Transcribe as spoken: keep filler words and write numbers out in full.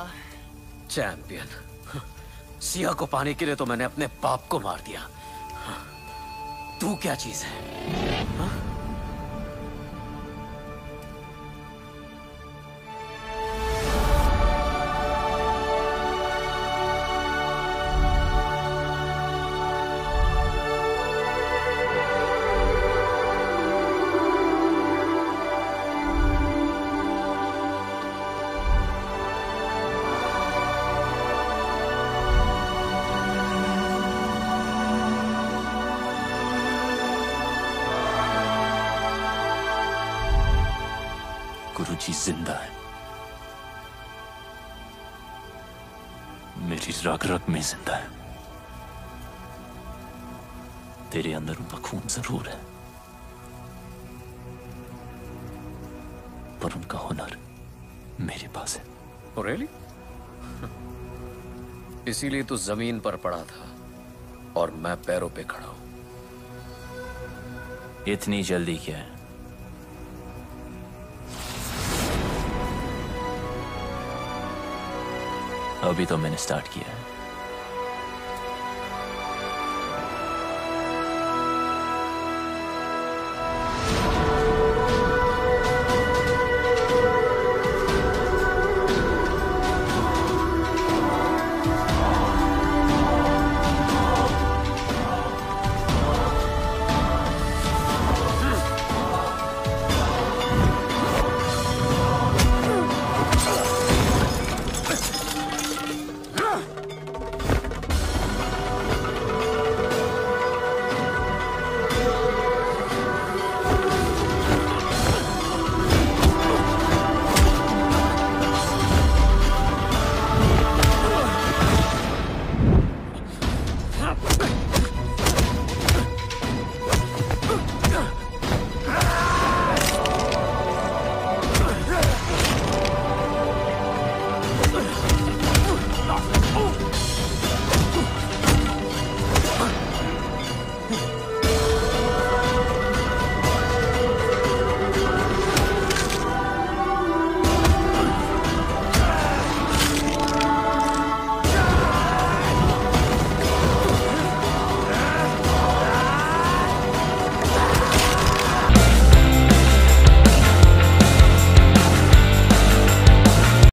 Champion. Siya को पाने के लिए तो मैंने अपने बाप को मार दिया। तू क्या चीज है? हा? गुरुजी जिंदा है, मेरी रग रग में जिंदा है। तेरे अंदर उनका खून जरूर है, पर उनका हुनर मेरे पास है। Oh, really? इसीलिए तू जमीन पर पड़ा था और मैं पैरों पे खड़ा हूं। इतनी जल्दी क्या है? अभी तो मैंने स्टार्ट किया है।